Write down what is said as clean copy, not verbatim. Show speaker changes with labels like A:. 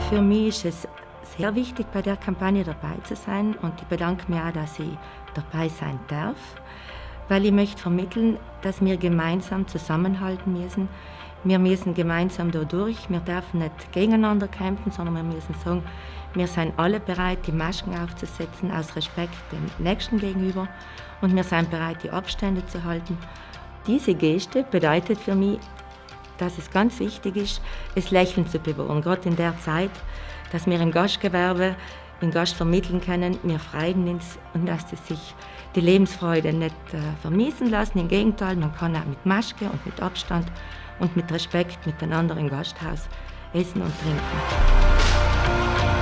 A: Für mich ist es sehr wichtig, bei der Kampagne dabei zu sein, und ich bedanke mich auch, dass ich dabei sein darf, weil ich möchte vermitteln, dass wir gemeinsam zusammenhalten müssen. Wir müssen gemeinsam da durch. Wir dürfen nicht gegeneinander kämpfen, sondern wir müssen sagen, wir sind alle bereit, die Masken aufzusetzen, aus Respekt dem Nächsten gegenüber, und wir sind bereit, die Abstände zu halten. Diese Geste bedeutet für mich, dass es ganz wichtig ist, das Lächeln zu bewahren, gerade in der Zeit, dass wir im Gastgewerbe, im Gast vermitteln können, wir freuen uns, und dass sich die Lebensfreude nicht vermiesen lassen. Im Gegenteil, man kann auch mit Maske und mit Abstand und mit Respekt miteinander im Gasthaus essen und trinken.